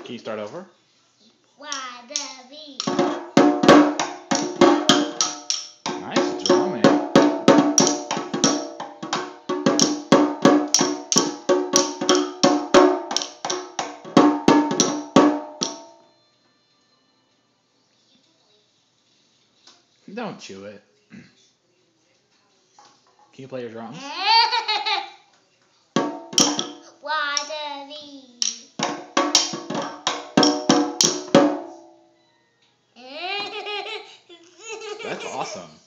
Can you start over? Wallaby. Nice drumming. Don't chew it. Can you play your drums? Wallaby. That's awesome.